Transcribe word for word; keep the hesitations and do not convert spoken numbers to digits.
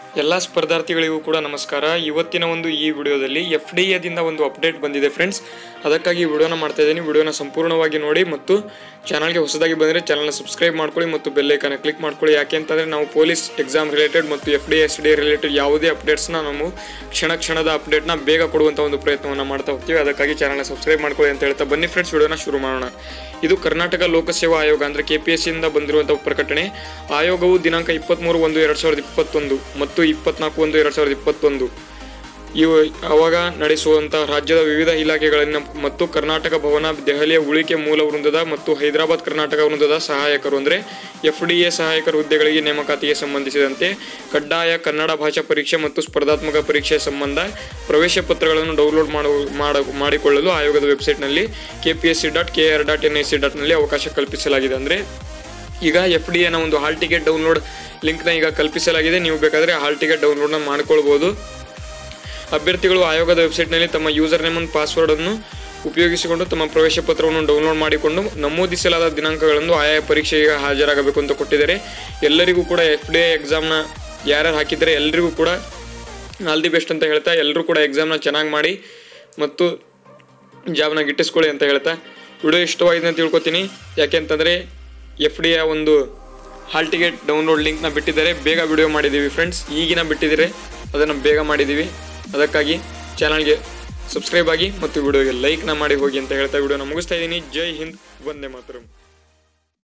ಎಲ್ಲ ಸ್ಪರ್ಧಾರ್ಥಿಗಳಿಗೂ ಕೂಡ ನಮಸ್ಕಾರ. ಇವತ್ತಿನ ಒಂದು ಈ ವಿಡಿಯೋದಲ್ಲಿ ಎಫ್ ಡಿ ಎದಿಂದ ಒಂದು ಅಪ್ಡೇಟ್ ಬಂದಿದೆ ಫ್ರೆಂಡ್ಸ್. ಅದಕ್ಕಾಗಿ ಈ ವಿಡಿಯೋನ ಮಾಡ್ತಾ ಇದ್ದೀನಿ. ವಿಡಿಯೋನ ಸಂಪೂರ್ಣವಾಗಿ ನೋಡಿ ಮತ್ತು ಚಾನಲ್ಗೆ ಹೊಸದಾಗಿ ಬಂದರೆ ಚಾನಲ್ನ ಸಬ್ಸ್ಕ್ರೈಬ್ ಮಾಡ್ಕೊಳ್ಳಿ ಮತ್ತು ಬೆಲ್ ಐಕಾನ್ ಕ್ಲಿಕ್ ಮಾಡ್ಕೊಳ್ಳಿ. ಯಾಕೆ ಅಂತಂದರೆ ನಾವು ಪೊಲೀಸ್ ಎಕ್ಸಾಮ್ ರಿಲೇಟೆಡ್ ಮತ್ತು F D S D related ಯಾವುದೇ ಅಪ್ಡೇಟ್ಸ್ನ ನಾವು ಕ್ಷಣ ಕ್ಷಣದ ಅಪ್ಡೇಟ್ನ ಬೇಗ ಕೊಡುವಂಥ ಒಂದು ಪ್ರಯತ್ನವನ್ನು ಮಾಡ್ತಾ ಹೋಗ್ತೀವಿ. ಅದಕ್ಕಾಗಿ ಚಾನಲ್ನ ಸಬ್ಸ್ಕ್ರೈಬ್ ಮಾಡ್ಕೊಳ್ಳಿ ಅಂತ ಹೇಳ್ತಾ ಬನ್ನಿ ಫ್ರೆಂಡ್ಸ್, ವಿಡಿಯೋನ ಶುರು ಮಾಡೋಣ. ಇದು ಕರ್ನಾಟಕ ಲೋಕಸೇವಾ ಆಯೋಗ ಅಂದರೆ ಕೆ ಪಿ ಎಸ್ ಸಿಯಿಂದ ಬಂದಿರುವಂಥ ಪ್ರಕಟಣೆ. ಆಯೋಗವು ದಿನಾಂಕ ಇಪ್ಪತ್ತ್ಮೂರು ಒಂದು ಎರಡು ಸಾವಿರದ ಇಪ್ಪತ್ತೊಂದು ಮತ್ತು ಇಪ್ಪತ್ನಾಲ್ಕು ಒಂದು ಎರಡು ಸಾವಿರದ ಇಪ್ಪತ್ತೊಂದು ಇವು ಅವಾಗ ನಡೆಸುವಂಥ ರಾಜ್ಯದ ವಿವಿಧ ಇಲಾಖೆಗಳನ್ನ ಮತ್ತು ಕರ್ನಾಟಕ ಭವನ, ದೆಹಲಿಯ ಉಳಿಕೆ ಮೂಲ ವೃಂದದ ಮತ್ತು ಹೈದರಾಬಾದ್ ಕರ್ನಾಟಕ ವೃಂದದ ಸಹಾಯಕರು ಅಂದರೆ ಎಫ್ ಡಿ ಎ ಸಹಾಯಕರ ಹುದ್ದೆಗಳಿಗೆ ನೇಮಕಾತಿಗೆ ಸಂಬಂಧಿಸಿದಂತೆ ಕಡ್ಡಾಯ ಕನ್ನಡ ಭಾಷಾ ಪರೀಕ್ಷೆ ಮತ್ತು ಸ್ಪರ್ಧಾತ್ಮಕ ಪರೀಕ್ಷೆ ಸಂಬಂಧ ಪ್ರವೇಶ ಪತ್ರಗಳನ್ನು ಡೌನ್ಲೋಡ್ ಮಾಡು ಮಾಡಿಕೊಳ್ಳಲು ಆಯೋಗದ ವೆಬ್ಸೈಟ್ನಲ್ಲಿ K P S C dot K R dot N I C ಡಾಟ್ನಲ್ಲಿ ಅವಕಾಶ ಕಲ್ಪಿಸಲಾಗಿದೆ. ಅಂದರೆ ಈಗ ಎಫ್ ಡಿ ಎನ ಒಂದು ಹಾಲ್ ಟಿಕೆಟ್ ಡೌನ್ಲೋಡ್ ಲಿಂಕ್ನ ಈಗ ಕಲ್ಪಿಸಲಾಗಿದೆ. ನೀವು ಬೇಕಾದರೆ ಹಾಲ್ ಟಿಕೆಟ್ ಡೌನ್ಲೋಡ್ನ ಮಾಡ್ಕೊಳ್ಬೋದು. ಅಭ್ಯರ್ಥಿಗಳು ಆಯೋಗದ ವೆಬ್ಸೈಟ್ನಲ್ಲಿ ತಮ್ಮ ಯೂಸರ್ ನೇಮ್ ಮತ್ತು ಪಾಸ್ವರ್ಡನ್ನು ಉಪಯೋಗಿಸಿಕೊಂಡು ತಮ್ಮ ಪ್ರವೇಶ ಪತ್ರವನ್ನು ಡೌನ್ಲೋಡ್ ಮಾಡಿಕೊಂಡು ನಮೂದಿಸಲಾದ ದಿನಾಂಕಗಳನ್ನು ಆಯಾ ಪರೀಕ್ಷೆಗೆ ಹಾಜರಾಗಬೇಕು ಅಂತ ಕೊಟ್ಟಿದ್ದಾರೆ. ಎಲ್ಲರಿಗೂ ಕೂಡ ಎಫ್ ಡಿ ಎ ಎಕ್ಸಾಮ್ನ ಯಾರ್ಯಾರು ಹಾಕಿದ್ದಾರೆ ಎಲ್ಲರಿಗೂ ಕೂಡ ಆಲ್ ದಿ ಬೆಸ್ಟ್ ಅಂತ ಹೇಳ್ತಾ, ಎಲ್ಲರೂ ಕೂಡ ಎಕ್ಸಾಮ್ನ ಚೆನ್ನಾಗಿ ಮಾಡಿ ಮತ್ತು ಜಾಬ್ನ ಗಿಟ್ಟಿಸ್ಕೊಳ್ಳಿ ಅಂತ ಹೇಳ್ತಾ ವಿಡಿಯೋ ಇಷ್ಟವಾಗಿದೆ ಅಂತ ತಿಳ್ಕೊತೀನಿ. ಯಾಕೆ ಅಂತಂದರೆ ಎಫ್ ಡಿ ಎ ಒಂದು ಹಾಲ್ ಟಿಕೆಟ್ ಡೌನ್ಲೋಡ್ ಲಿಂಕ್ನ ಬಿಟ್ಟಿದ್ದಾರೆ. ಬೇಗ ವಿಡಿಯೋ ಮಾಡಿದ್ದೀವಿ ಫ್ರೆಂಡ್ಸ್, ಈಗಿನ ಬಿಟ್ಟಿದ್ದಾರೆ ಅದನ್ನು ಬೇಗ ಮಾಡಿದ್ದೀವಿ. ಅದಕ್ಕಾಗಿ ಚಾನಲ್ಗೆ ಸಬ್ಸ್ಕ್ರೈಬ್ ಆಗಿ ಮತ್ತು ವಿಡಿಯೋಗೆ ಲೈಕ್ನ ಮಾಡಿ ಹೋಗಿ ಅಂತ ಹೇಳ್ತಾ ವಿಡಿಯೋನ ಮುಗಿಸ್ತಾ ಇದ್ದೀನಿ. ಜೈ ಹಿಂದ್, ವಂದೇ ಮಾತರಂ.